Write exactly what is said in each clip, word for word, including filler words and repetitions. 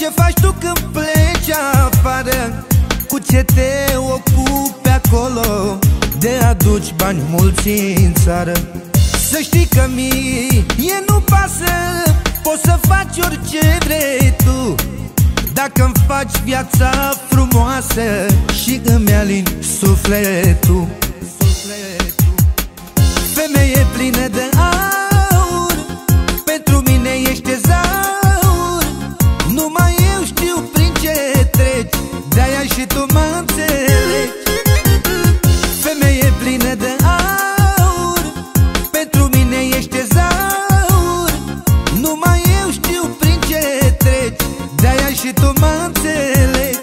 Ce faci tu când pleci afară? Cu ce te ocupi acolo? De aduci bani mulți în țară. Să știi că mie nu pasă, poți să faci orice vrei tu, dacă-mi faci viața frumoasă și îmi alini sufletul. Femeie plină de aur, pentru mine ești tezaur. Numai eu știu prin ce treci, de-aia și tu mă înțelegi. Femeie plină de aur, pentru mine ești tezaur. Numai eu știu prin ce treci, de-aia și tu mă înțelegi.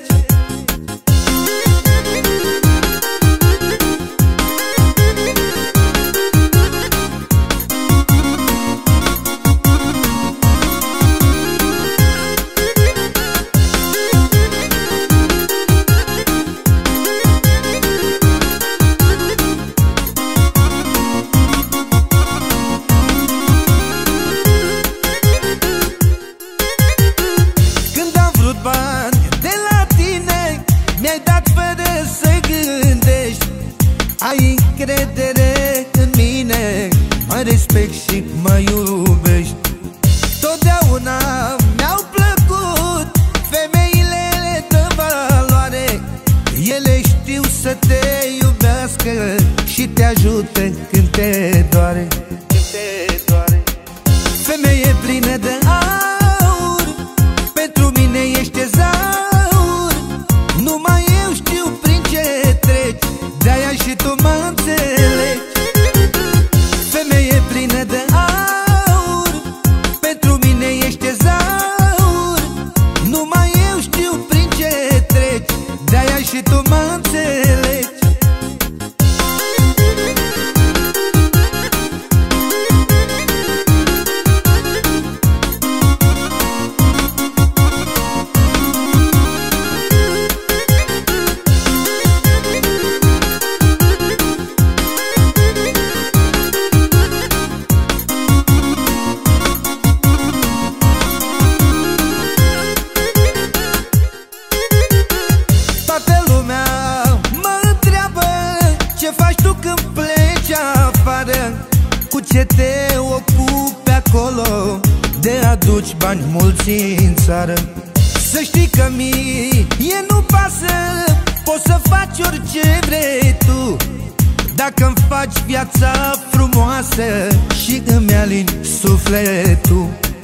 Ai încredere în mine, mă respect și mă iubești. Totdeauna mi-au plăcut femeile de valoare. Ele știu să te iubească și te ajută când te doare. Femeie plină de aur, pentru mine ești tezaur. Numai eu știu prin ce treci, de-aia și tu mă înțelegi. Femeie plină de aur, pentru mine ești tezaur. Numai eu știu prin ce treci, de-aia și tu mă înțelegi. Cu ce te ocupi acolo? De aduci bani mulți în țară. Să știi că mie nu pasă, poți să faci orice vrei tu, dacă-mi faci viața frumoasă și îmi alini sufletul.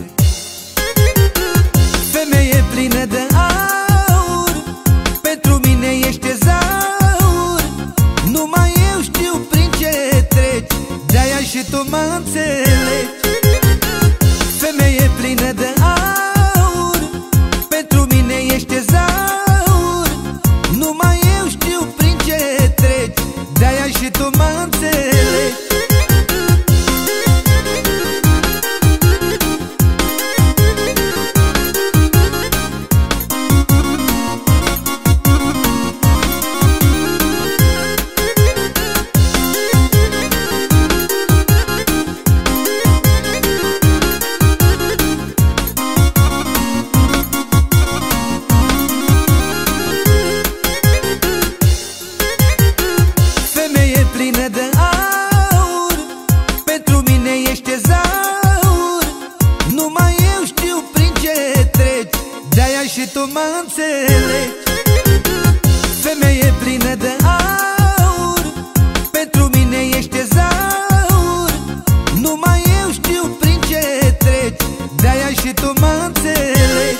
Femeie plină de aur, pentru mine ești tezaur. Numai eu știu prin ce treci, de-aia și tu mă înțelegi. Femeie plină de aur, pentru mine ești tezaur. Numai eu știu prin ce treci, de-aia și tu mă înțelegi. Și tu mă înțelegi. Femeie plină de aur, pentru mine ești tezaur. Numai eu știu prin ce treci, de-aia și tu mă înțelegi.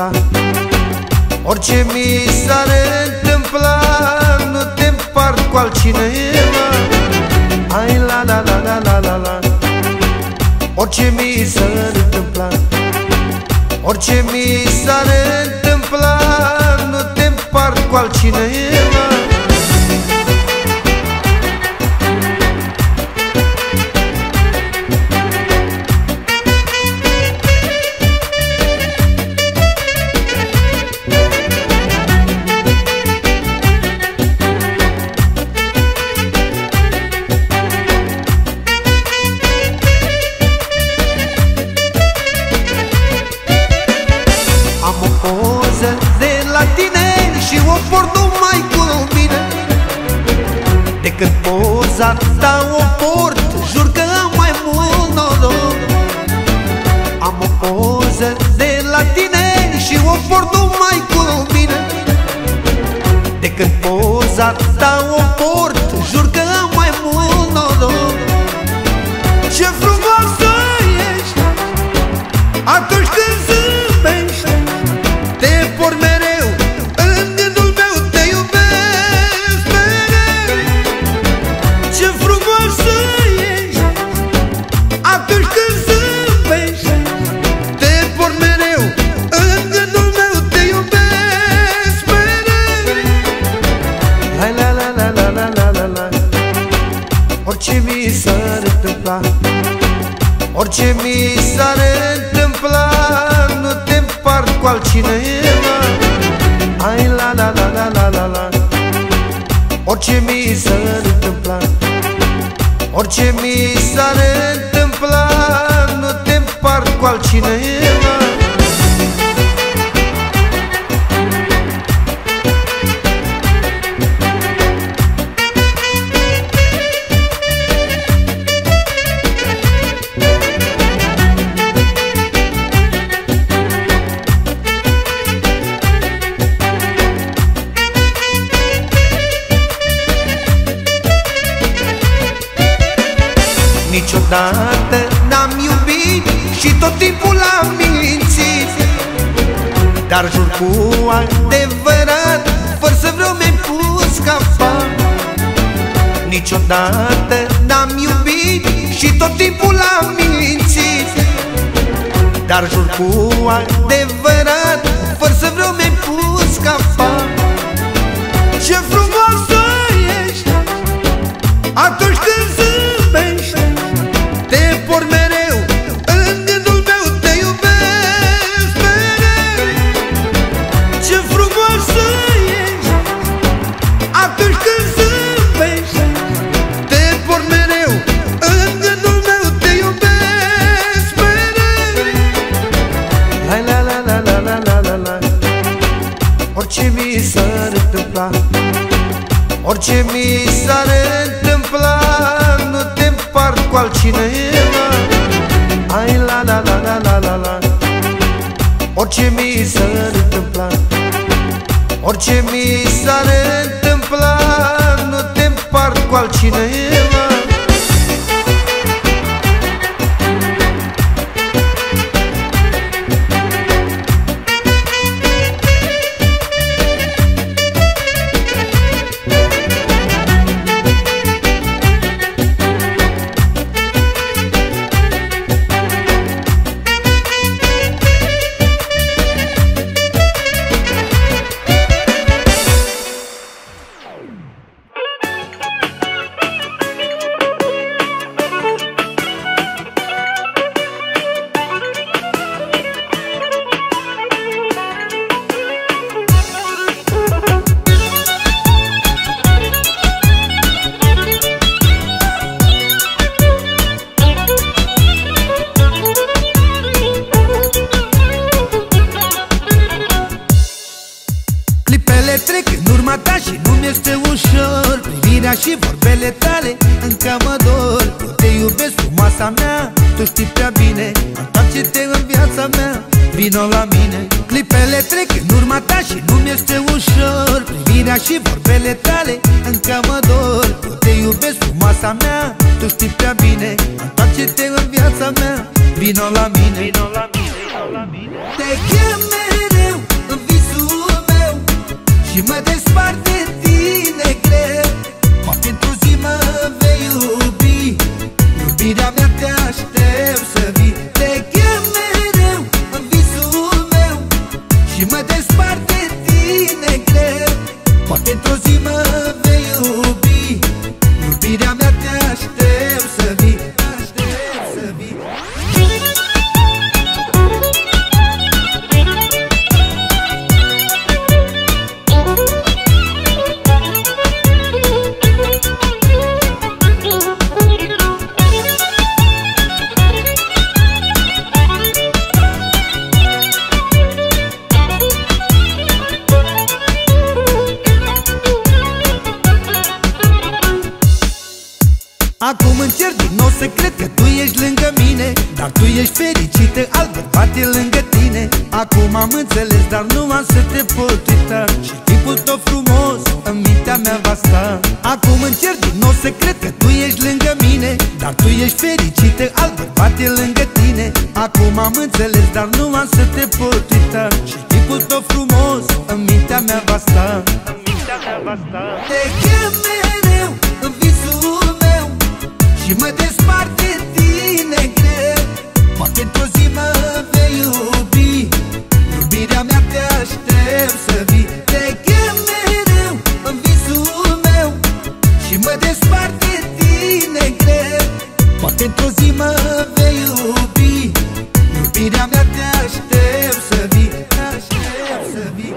întâmpla, orice mi s-ar întâmpla, nu te împart cu altcineva. Hai la la la la la la la. Orice mi s-ar întâmpla, orice mi s-ar întâmpla, nu te împart cu altcineva. Decât poza ta o port, jur că am mai mult noroc. Am o poză de la tine și o port numai cu mine. Decât poza ta o port, jur că am mai mult noroc. Ce frumoasă ești atunci când zâmbești, te port mereu în gândul meu, te iubesc mereu. Ce frumoasă ești atunci când zâmbești, te port mereu în gândul meu, te iubesc mereu. La la la la la la la la la. Orice mi s-ar întâmpla, orice mi s-ar întâmpla, nu te împart cu altcineva. Hai la la la la la la la. Orice mi s-ar întâmpla, orice mi s-ar întâmpla, nu te împart cu altcineva. Niciodată n-am iubit și tot timpul am mințit, dar jur cu adevărat, fără să vreau mi-ai pus capăt. Niciodată n-am iubit și tot timpul am mințit, dar jur cu adevărat, fără să vreau mi-ai pus capăt. Ce frumoasă ești atunci când zâmbești, te port mereu în gândul meu, te iubesc mereu. Ce frumoasă ești atunci când zâmbești, te port mereu în gândul meu, te iubesc mereu. La la la la la la la la la. Orice mi s-ar întâmpla, orice mi s-ar întâmpla, nu te împart cu altcineva. Hai la la la la la la la. Orice mi s-ar întâmpla, orice mi s-ar întâmpla, nu te împart cu altcineva. Trec în urma ta și nu-mi este ușor, privirea și vorbele tale încă mă dor. Eu te iubesc, frumoasa mea, tu știi prea bine, întoarce-te în viața mea, vino la mine. Clipele trec în urma ta și nu-mi este ușor, privirea și vorbele tale încă mă dor. Eu te iubesc, frumoasa mea, tu știi prea bine, întoarce-te în viața mea, vino la mine. Te chem mereu și mă despart de tine greu. Poate într-o zi mă vei iubi, iubirea mea te aștept să vii. Te chem mereu în visul meu și mă despart de tine greu. Poate într-o zi mă vei iubi, iubirea mea te aștept să vii, aștept să vii. Acum încerc din nou să cred că tu ești lângă mine, dar tu ești fericită, alt bărbat e lângă tine. Acum am înțeles, dar nu am să te pot uita, și tipul tău frumos în mintea mea va sta. Acum încerc din nou să cred că tu ești lângă mine, dar tu ești fericită, alt bărbat e lângă tine. Acum am înțeles, dar nu am să te pot uita, și tipul tău frumos în mintea mea va sta. Te chem mereu în visul meu și mă despart de tine greu. Poate într-o zi mă vei iubi, iubirea mea te aștept să vii. Te chem mereu în visul meu și mă despart de tine greu. Poate într-o zi mă vei iubi, iubirea mea te aștept să vii, aștept să vii.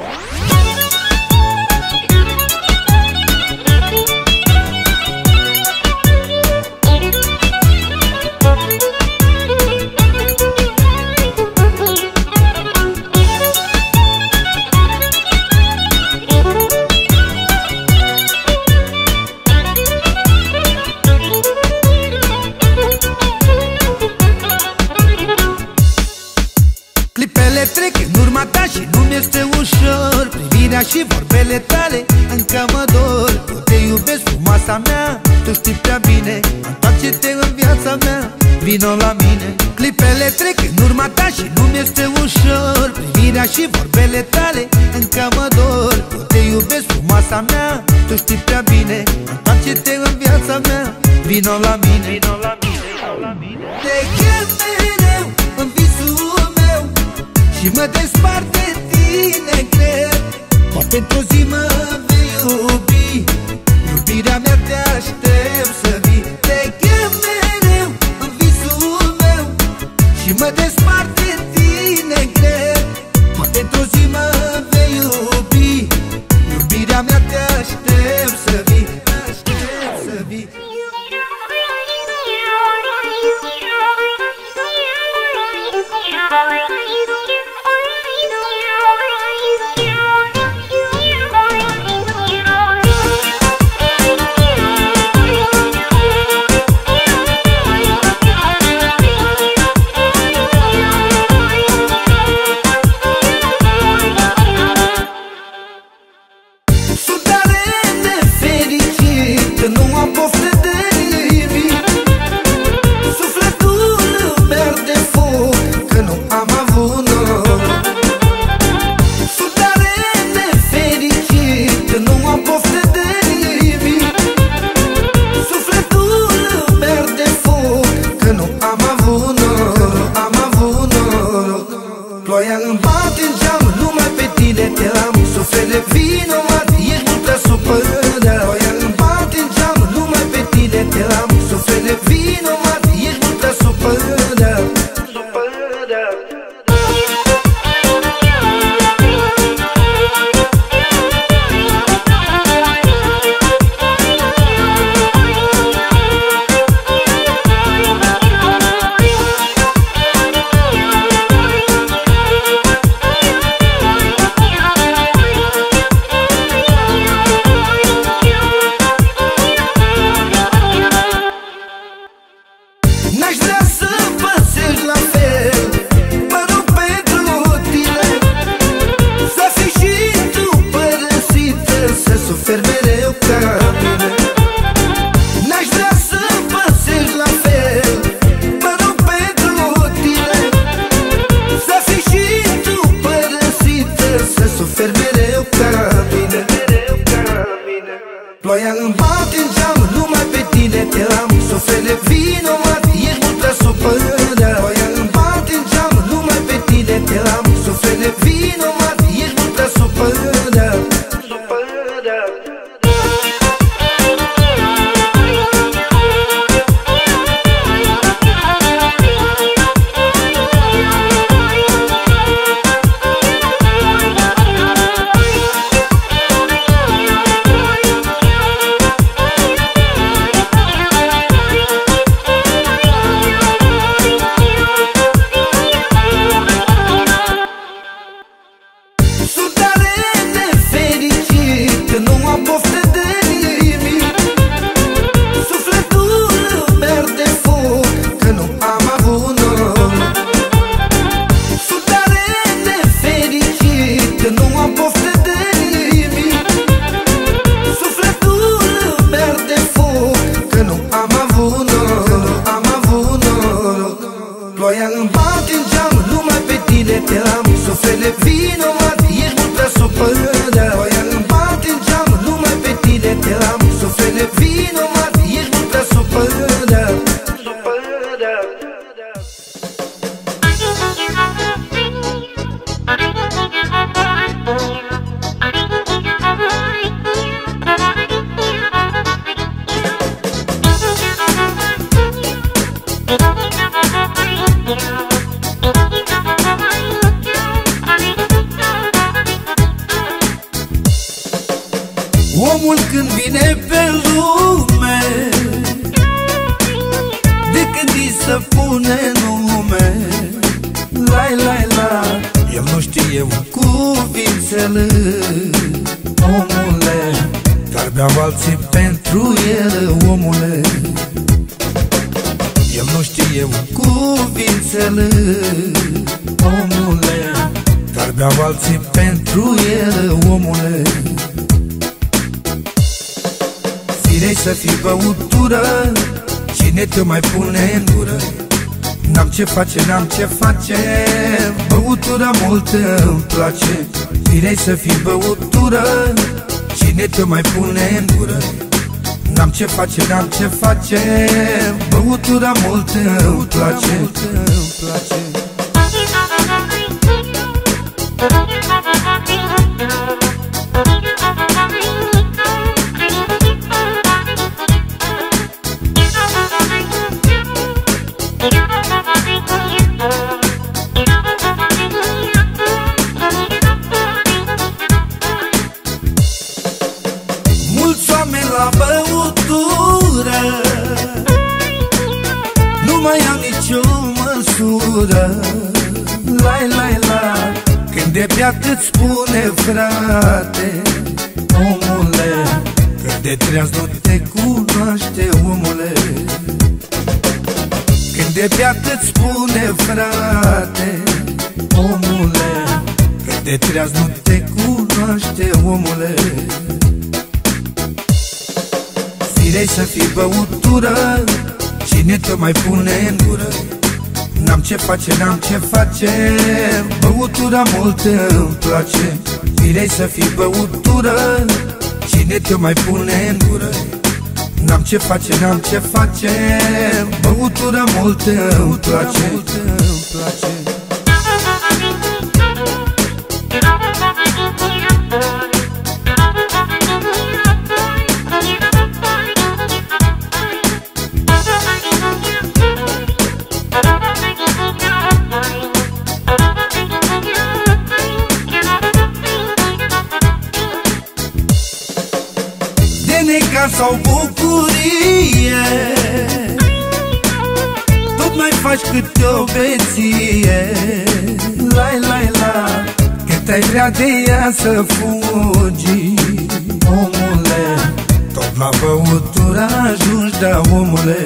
Clipele trec în urma ta și nu-mi este ușor, privirea și vorbele tale încă mă dor. Eu te iubesc, frumoasa mea, tu știi prea bine, întoarce-te în viața mea, vino la mine. Clipele trec în urma ta și nu-mi este ușor, privirea și vorbele tale încă mă dor. Eu te iubesc, frumoasa mea, tu știi prea bine, întoarce-te în viața mea, vino la mine. Te chem mereu în visul meu și mă despart de tine greu. Poate într-o zi mă vei iubi, iubirea mea te aștept să vii. Te chem mereu în visul meu și mă despart de tine greu. Poate într-o zi mă vei iubi, iubirea mea te aștept să vii, aștept să vii. Ploaia îmi bate în geam, numai pe tine te am. Suflete vinovat, ești mult prea supărat. Ploaia îmi bate în geam, numai pe tine bate în geam, numai pe tine te am. Suflele vinovat, ești mult prea supărat. Ploaia îmi bate în geam, numai pe tine te am. Suflele vinovat, ești mult prea supărat. Ploaia îmi bate în geam, numai pe tine te am. Suflele vinovat, ești mult prea supărat. Ploaia îmi bate în geam, numai pe tine te am. Suflele vinovat, ești mult prea supărat. Omul când vine pe lume, de când îi se pune nume, lai, lai, la, el nu știe un cuvințele. Omule, dar beau alții pentru el, omule. El nu știe un cuvințele, omule, dar beau alții pentru el, omule. Firei să fii băutură, cine te mai pune în gură? N-am ce face, n-am ce face, băutura multă îmi place. Firei să fii băutură, cine te mai pune în gură? N-am ce face, n-am ce face, băutura multă îmi place. Mulți oameni la băutură nu mai au nicio măsură. Lai, lai, la, când de beat îți spune frate, omule, când de treaz nu te cunoaște, omule. Când de beat îți spune frate, omule, când de treaz nu te cunoaște, omule. Firei să fii băutură, cine te mai pune în gură? N-am ce face, n-am ce face, băutura multă îmi place. Firei să fii băutură, cine te mai pune în gură? N-am ce face, n-am ce face, băutura multă îmi place. Necaz sau bucurie, tot mai faci câte o beție. Lai, lai, la, cât ai vrea de ea să fugi, omule, tot la băutură ajungi, da, omule.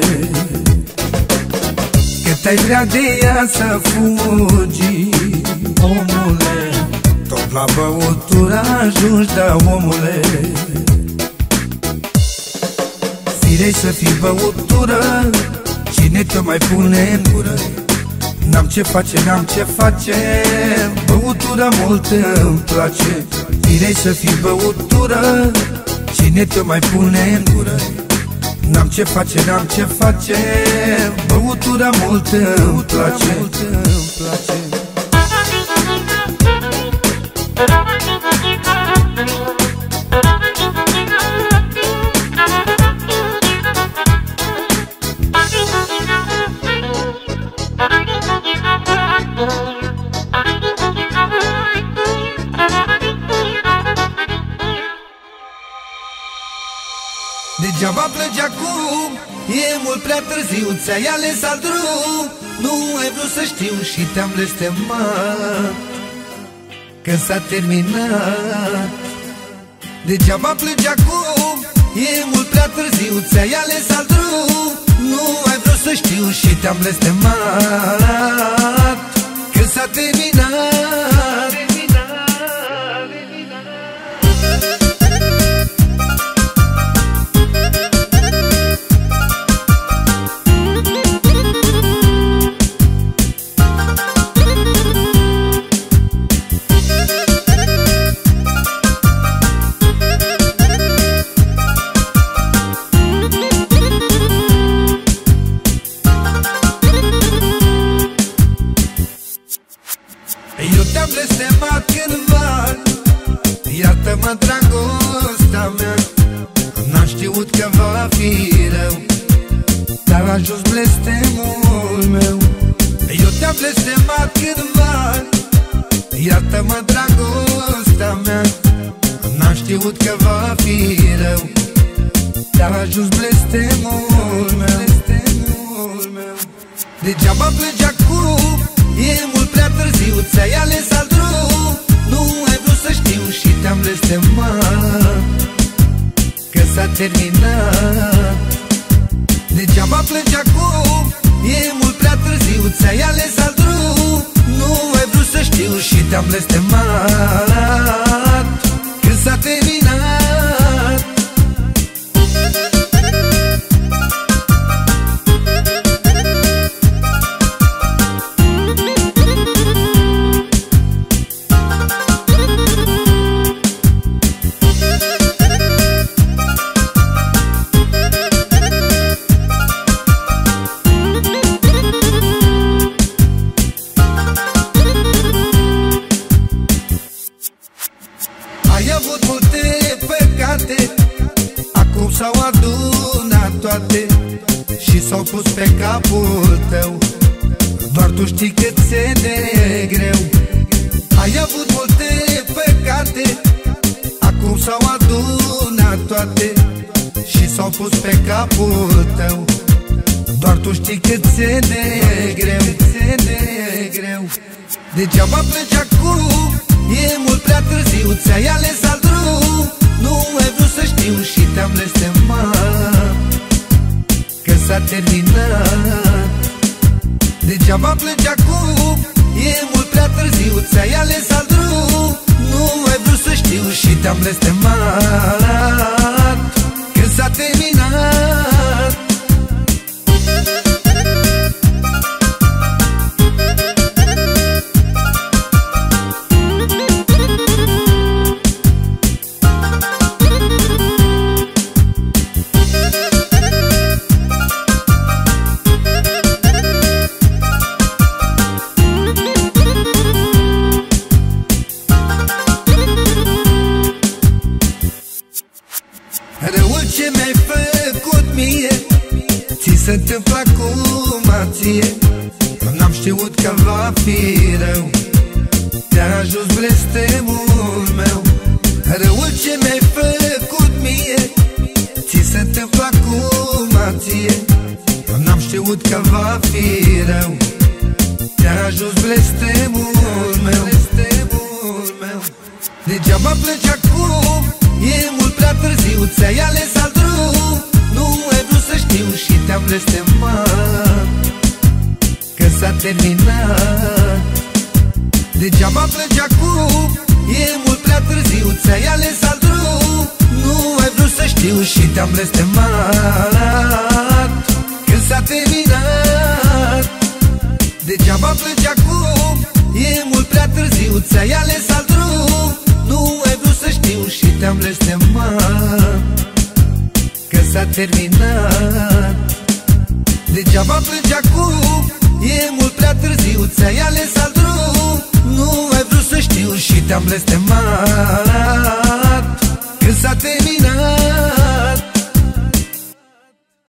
Cât ai vrea de ea să fugi, omule, tot la băutură ajungi, da, omule. Firei să fii băutură, cine te mai pune în gură? N-am ce face, n-am ce face, băutura multă îmi place. Firei să fii băutură, Cine te mai pune în gură? N-am ce face, n-am ce face. Băutura mult îmi place. Degeaba pleci acum, e mult prea târziu. Ți-ai ales alt drum, nu ai vrut să știu și te-am blestemat că s-a terminat. Degeaba pleci acum, e mult prea târziu. Ți-ai ales alt drum, nu ai vrut să știu și te-am blestemat că s-a terminat. Eu te-am blestemat cândva, iartă-mă, dragostea mea. N-am știut că va fi rău, dar a ajuns blestemul meu. Eu te-am blestemat cândva, iartă-mă, dragostea mea. N-am știut că va fi rău, dar a ajuns blestemul meu. Degeaba pleci acum, e mult prea târziu. Ți-ai ales alt drum, nu ai vrut să știu și te-am blestemat că s-a terminat. Degeaba pleci acum, e mult prea târziu. Ți-ai ales alt drum, nu ai vrut să știu și te-am blestemat că s-a terminat. Ai avut multe păcate, acum s-au adunat toate și s-au pus pe capul tău. Doar tu știi cât ți-e de greu. Ai avut multe păcate, acum s-au adunat toate și s-au pus pe capul tău. Doar tu știi cât ți-e de greu, ți-e de greu. Degeaba pleci acum, e mult prea târziu. Ți-ai ales alt drum, nu ai vrut să știu și te-am blestemat că s-a terminat. Degeaba pleci acum, e mult prea târziu. Ți-ai ales alt drum, nu ai vrut să știu și te-am blestemat că s-a terminat. Răul ce mi-ai făcut mie, ți se întâmplă acum ție. N-am știut că va fi rău, te-a ajuns blestemul meu. Răul ce mi-ai făcut mie, ți se întâmplă acum ție. N-am știut că va fi rău, te-a ajuns blestemul meu. Degeaba pleci acum, e mult prea târziu. Ți-ai ales alt drum, nu ai vrut să știu și te-am blestemat că s-a terminat. Degeaba pleci acum, e mult prea târziu. Ți-ai ales alt drum, nu ai vrut să știu și te-am blestemat că s-a terminat. Degeaba pleci acum, e mult prea târziu. Ți-ai ales alt drum, nu ai vrut să știu și te-am blestemat, că s-a terminat. Degeaba plângi acum, e mult prea târziu, ți-ai ales alt drum. Nu ai vrut să știu și te-am blestemat, că s-a terminat.